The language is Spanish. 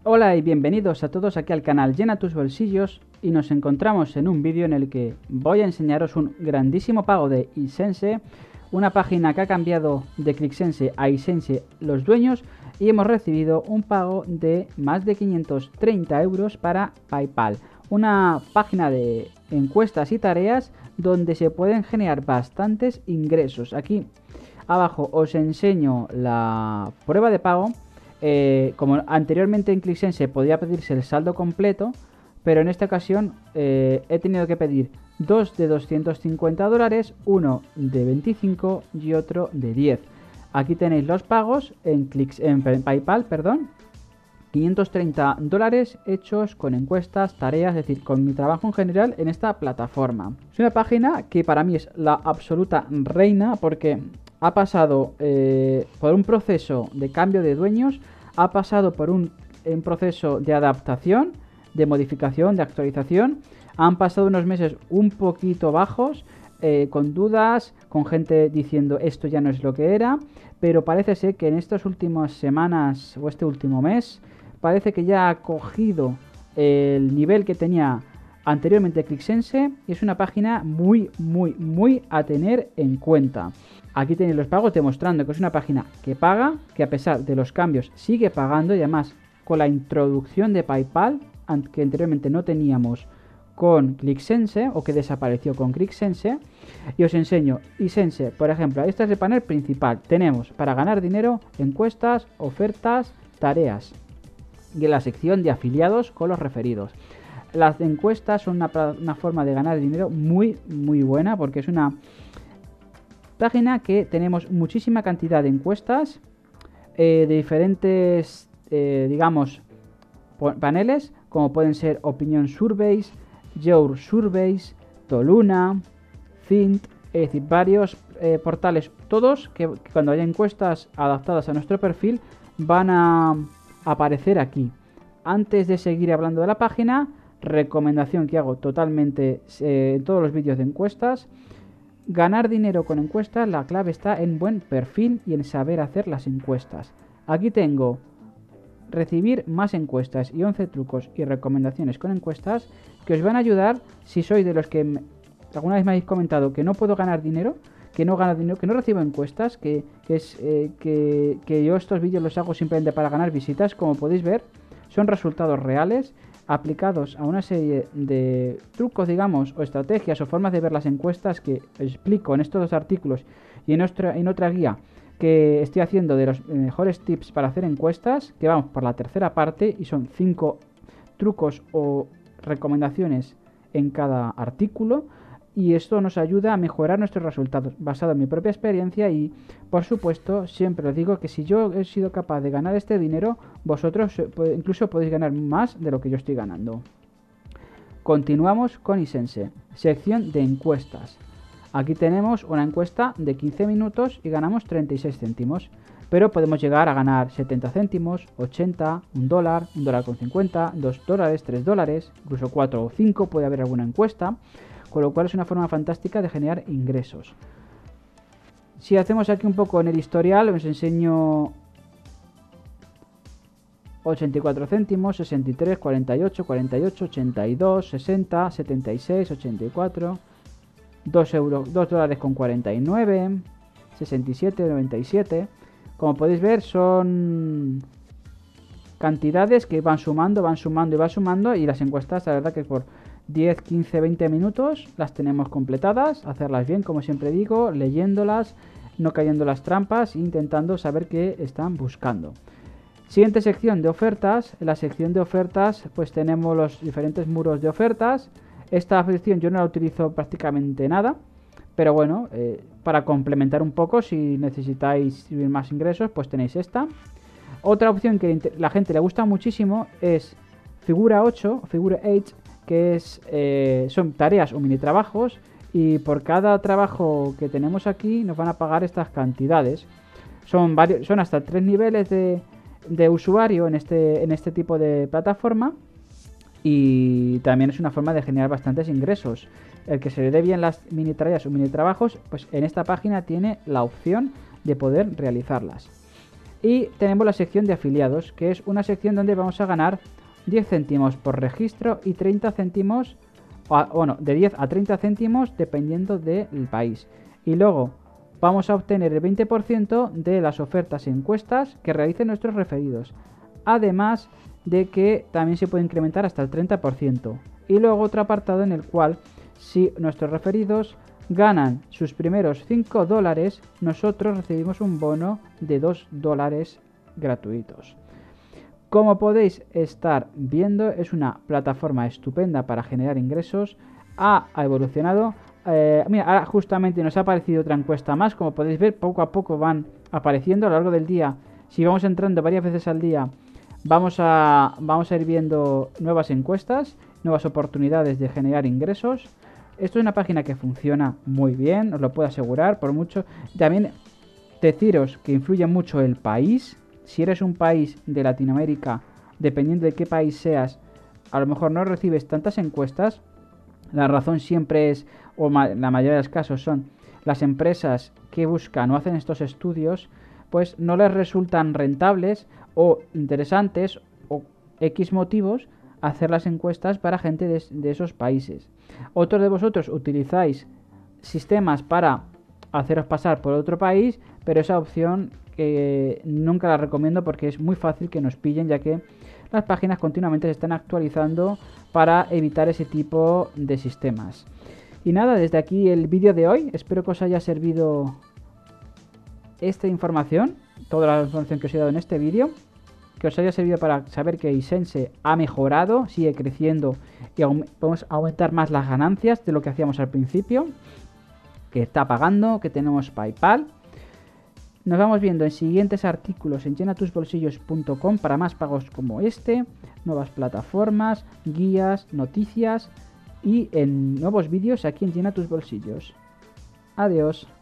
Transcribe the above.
Hola y bienvenidos a todos aquí al canal Llena tus bolsillos, y nos encontramos en un vídeo en el que voy a enseñaros un grandísimo pago de iSense, una página que ha cambiado de ClickSense a iSense los dueños, y hemos recibido un pago de más de 530 euros para PayPal, una página de encuestas y tareas donde se pueden generar bastantes ingresos. Aquí abajo os enseño la prueba de pago. Como anteriormente en ClickSense podía pedirse el saldo completo, pero en esta ocasión he tenido que pedir dos de $250, uno de 25 y otro de 10. Aquí tenéis los pagos en PayPal, perdón. $530 hechos con encuestas, tareas, es decir, con mi trabajo en general en esta plataforma. Es una página que para mí es la absoluta reina porque ha pasado por un proceso de cambio de dueños, ha pasado por un proceso de adaptación, de modificación, de actualización. Han pasado unos meses un poquito bajos, con dudas, con gente diciendo esto ya no es lo que era, pero parece ser que en estas últimas semanas o este último mes parece que ya ha cogido el nivel que tenía anteriormente ClickSense, y es una página muy a tener en cuenta. Aquí tenéis los pagos demostrando que es una página que paga, que a pesar de los cambios sigue pagando, y además con la introducción de PayPal, que anteriormente no teníamos con ClickSense o que desapareció con ClickSense. Y os enseño iSense, por ejemplo. Este es el panel principal. Tenemos para ganar dinero, encuestas, ofertas, tareas, y en la sección de afiliados con los referidos. Las encuestas son una forma de ganar dinero muy buena, porque es una página que tenemos muchísima cantidad de encuestas de diferentes, digamos, paneles, como pueden ser Opinion Surveys, Your Surveys, Toluna, Think, es decir, varios portales, todos que cuando haya encuestas adaptadas a nuestro perfil van a aparecer aquí. Antes de seguir hablando de la página, recomendación que hago totalmente en todos los vídeos de encuestas: ganar dinero con encuestas, la clave está en buen perfil y en saber hacer las encuestas. Aquí tengo recibir más encuestas y 11 trucos y recomendaciones con encuestas que os van a ayudar si sois de los que alguna vez me habéis comentado que no puedo ganar dinero, que no gano dinero, que no recibo encuestas, que yo estos vídeos los hago simplemente para ganar visitas. Como podéis ver, son resultados reales aplicados a una serie de trucos, digamos, o estrategias o formas de ver las encuestas que explico en estos dos artículos y en otra guía que estoy haciendo de los mejores tips para hacer encuestas, que vamos por la tercera parte, y son 5 trucos o recomendaciones en cada artículo. Y esto nos ayuda a mejorar nuestros resultados, basado en mi propia experiencia. Y por supuesto, siempre os digo que si yo he sido capaz de ganar este dinero, vosotros incluso podéis ganar más de lo que yo estoy ganando. Continuamos con iSense, sección de encuestas. Aquí tenemos una encuesta de 15 minutos y ganamos 36 céntimos. Pero podemos llegar a ganar 70 céntimos, 80, $1, $1,50, $2, $3, incluso 4 o 5 puede haber alguna encuesta. Con lo cual es una forma fantástica de generar ingresos. Si hacemos aquí un poco en el historial, os enseño 84 céntimos, 63, 48, 48, 82, 60, 76, 84, $2 con 49, 67, 97. Como podéis ver, son cantidades que van sumando, y las encuestas, la verdad que por 10, 15, 20 minutos las tenemos completadas. Hacerlas bien, como siempre digo, leyéndolas, no cayendo las trampas e intentando saber qué están buscando. Siguiente sección de ofertas. En la sección de ofertas pues tenemos los diferentes muros de ofertas. Esta sección yo no la utilizo prácticamente nada, pero bueno, para complementar un poco, si necesitáis subir más ingresos, pues tenéis esta. Otra opción que la gente le gusta muchísimo es Figura 8, Figura 8, que son tareas o mini trabajos, y por cada trabajo que tenemos aquí nos van a pagar estas cantidades. Son hasta 3 niveles de usuario en este tipo de plataforma, y también es una forma de generar bastantes ingresos. El que se le dé bien las mini tareas o mini trabajos, pues en esta página tiene la opción de poder realizarlas. Y tenemos la sección de afiliados, que es una sección donde vamos a ganar 10 céntimos por registro y 30 céntimos, bueno, de 10 a 30 céntimos dependiendo del país. Y luego vamos a obtener el 20% de las ofertas e encuestas que realicen nuestros referidos. Además de que también se puede incrementar hasta el 30%. Y luego otro apartado en el cual, si nuestros referidos ganan sus primeros $5, nosotros recibimos un bono de $2 gratuitos. Como podéis estar viendo, es una plataforma estupenda para generar ingresos. Ha evolucionado. Mira, ahora justamente nos ha aparecido otra encuesta más. Como podéis ver, poco a poco van apareciendo a lo largo del día. Si vamos entrando varias veces al día, vamos a ir viendo nuevas encuestas, nuevas oportunidades de generar ingresos. Esto es una página que funciona muy bien, os lo puedo asegurar. Por mucho, también deciros que influye mucho el país. Si eres un país de Latinoamérica, dependiendo de qué país seas, a lo mejor no recibes tantas encuestas. La razón siempre es, o la mayoría de los casos son, las empresas que buscan o hacen estos estudios, pues no les resultan rentables o interesantes o X motivos hacer las encuestas para gente de esos países. Otros de vosotros utilizáis sistemas para haceros pasar por otro país, pero esa opción nunca la recomiendo porque es muy fácil que nos pillen, ya que las páginas continuamente se están actualizando para evitar ese tipo de sistemas. Y nada, desde aquí el vídeo de hoy. Espero que os haya servido esta información, toda la información que os he dado en este vídeo, que os haya servido para saber que Isense ha mejorado, sigue creciendo y podemos aumentar más las ganancias de lo que hacíamos al principio, que está pagando, que tenemos PayPal. Nos vamos viendo en siguientes artículos en llenatusbolsillos.com para más pagos como este, nuevas plataformas, guías, noticias y en nuevos vídeos aquí en Llena Tus Bolsillos. Adiós.